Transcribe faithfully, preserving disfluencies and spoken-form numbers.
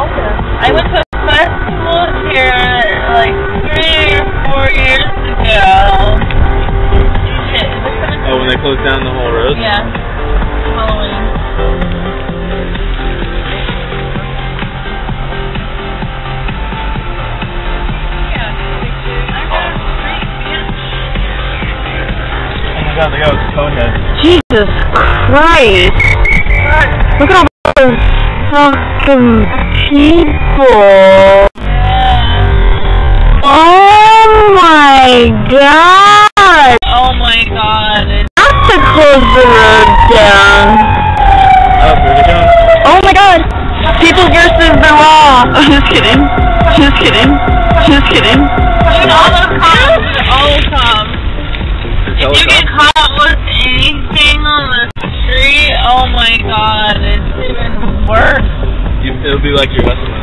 I went to a festival here like three or four years ago. Shit, is this coming? Oh, when they closed down the whole road? Yeah. Halloween. Oh my god, they got a conehead. Jesus Christ! Look at all those fucking people! Oh my god! Oh my god. It's I have to close the road down. Oh, where's it going? Oh my god! People versus the law! Just kidding. Just kidding. Just kidding. Dude, all those cops. All those cops. If you get caught with anything on the street, oh my god, it's even worse. You, it'll be like your husband.